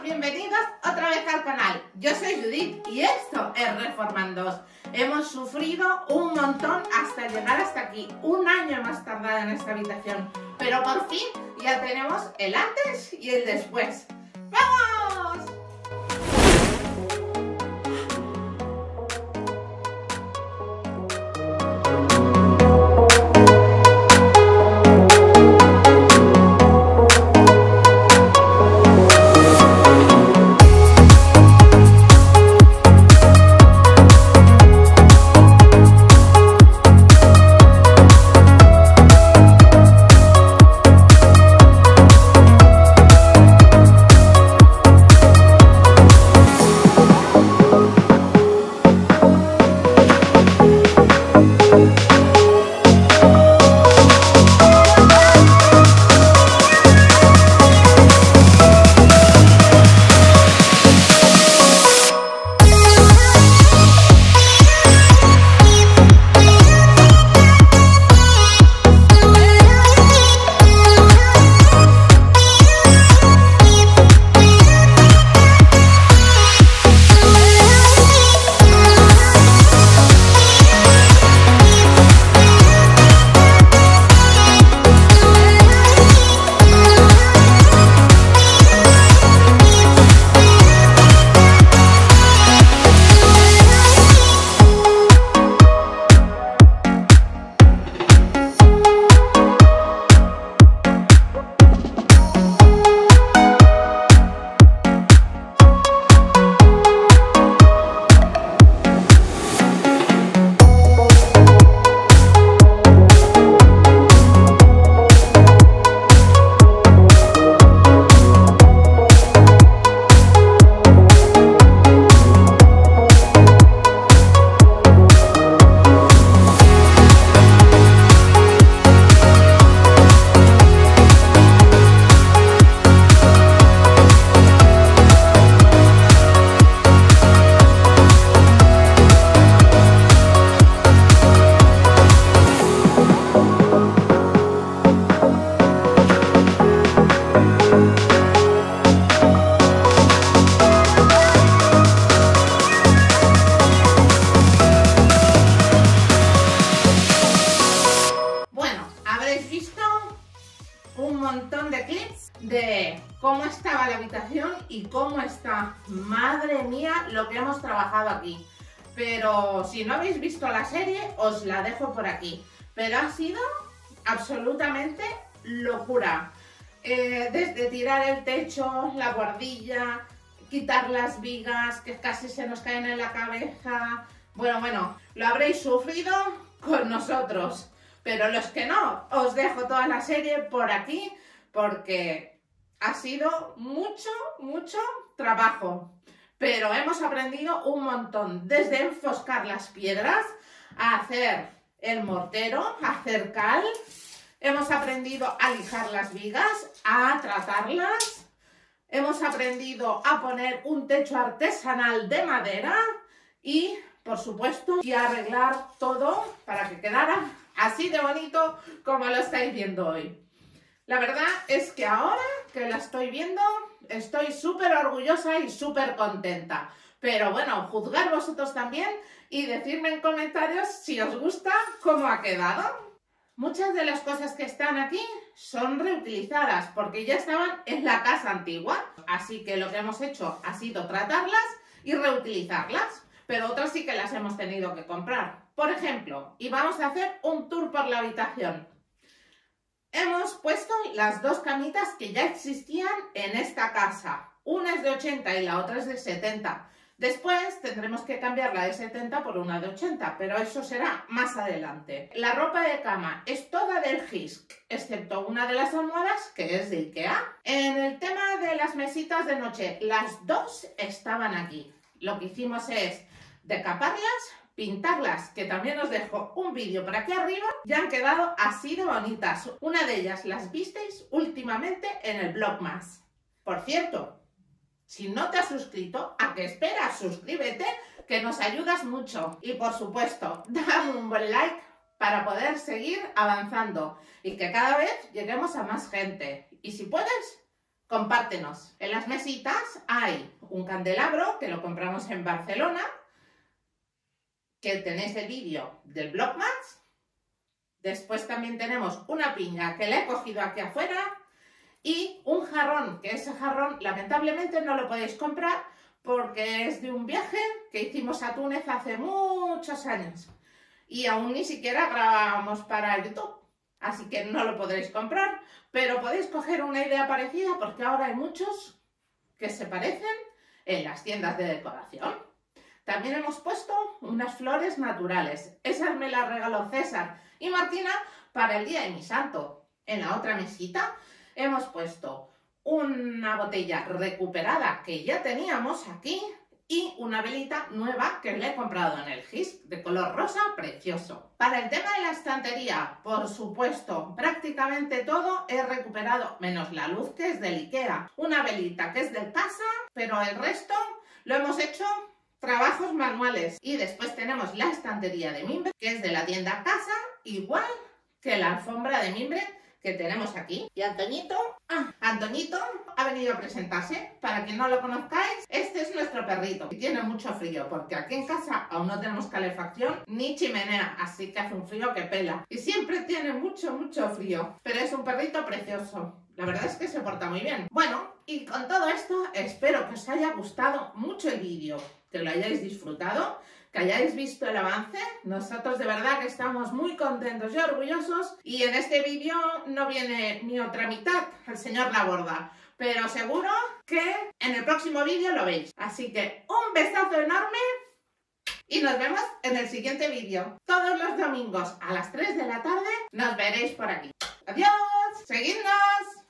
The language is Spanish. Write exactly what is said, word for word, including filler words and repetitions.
bienvenidos otra vez al canal. Yo soy Judith y esto es Reformandos. Hemos sufrido un montón hasta llegar hasta aquí. Un año hemos tardado en esta habitación, pero por fin ya tenemos el antes y el después. ¡Vamos! Montón de clips de cómo estaba la habitación y cómo está. Madre mía, lo que hemos trabajado aquí. Pero si no habéis visto la serie, os la dejo por aquí. Pero ha sido absolutamente locura. Eh, desde tirar el techo, la guardilla, quitar las vigas que casi se nos caen en la cabeza. Bueno, bueno, lo habréis sufrido con nosotros. Pero los que no, os dejo toda la serie por aquí porque ha sido mucho, mucho trabajo. Pero hemos aprendido un montón, desde enfoscar las piedras, a hacer el mortero, a hacer cal. Hemos aprendido a lijar las vigas, a tratarlas. Hemos aprendido a poner un techo artesanal de madera y, por supuesto, y a arreglar todo para que quedara así de bonito como lo estáis viendo hoy. La verdad es que ahora que la estoy viendo estoy súper orgullosa y súper contenta. Pero bueno, juzgar vosotros también y decirme en comentarios si os gusta cómo ha quedado. Muchas de las cosas que están aquí son reutilizadas porque ya estaban en la casa antigua. Así que lo que hemos hecho ha sido tratarlas y reutilizarlas. Pero otras sí que las hemos tenido que comprar. Por ejemplo, y vamos a hacer un tour por la habitación. Hemos puesto las dos camitas que ya existían en esta casa. Una es de ochenta y la otra es de setenta. Después tendremos que cambiar la de setenta por una de ochenta, pero eso será más adelante. La ropa de cama es toda del Gisk, excepto una de las almohadas que es de Ikea. En el tema de las mesitas de noche, las dos estaban aquí. Lo que hicimos es decaparlas, pintarlas, que también os dejo un vídeo por aquí arriba, ya han quedado así de bonitas. Una de ellas las visteis últimamente en el Vlogmas. Por cierto, si no te has suscrito, ¿a qué esperas? Suscríbete, que nos ayudas mucho. Y por supuesto, dame un buen like para poder seguir avanzando y que cada vez lleguemos a más gente. Y si puedes, compartir. compártenos. En las mesitas hay un candelabro que lo compramos en Barcelona, que tenéis el vídeo del Vlogmas. Después también tenemos una piña que le he cogido aquí afuera y un jarrón, que ese jarrón lamentablemente no lo podéis comprar porque es de un viaje que hicimos a Túnez hace muchos años y aún ni siquiera grabábamos para YouTube, así que no lo podréis comprar, pero podéis coger una idea parecida porque ahora hay muchos que se parecen en las tiendas de decoración. También hemos puesto unas flores naturales, esas me las regaló César y Martina para el día de mi santo. En la otra mesita hemos puesto una botella recuperada que ya teníamos aquí y una velita nueva que le he comprado en el Gis de color rosa precioso. Para el tema de la estantería, por supuesto, prácticamente todo he recuperado, menos la luz que es del IKEA, una velita que es de casa, pero el resto lo hemos hecho trabajos manuales. Y después tenemos la estantería de mimbre, que es de la tienda Casa, igual que la alfombra de mimbre que tenemos aquí. Y Antoñito, ah, Antoñito ha venido a presentarse. Para quien no lo conozcáis, este es nuestro perrito y tiene mucho frío porque aquí en casa aún no tenemos calefacción ni chimenea, así que hace un frío que pela y siempre tiene mucho mucho frío, pero es un perrito precioso. La verdad es que se porta muy bien. Bueno, y con todo esto espero que os haya gustado mucho el vídeo, que lo hayáis disfrutado, que hayáis visto el avance. Nosotros de verdad que estamos muy contentos y orgullosos, y en este vídeo no viene ni otra mitad, el señor la borda, pero seguro que en el próximo vídeo lo veis. Así que un besazo enorme y nos vemos en el siguiente vídeo. Todos los domingos a las tres de la tarde nos veréis por aquí. ¡Adiós! ¡Seguidnos!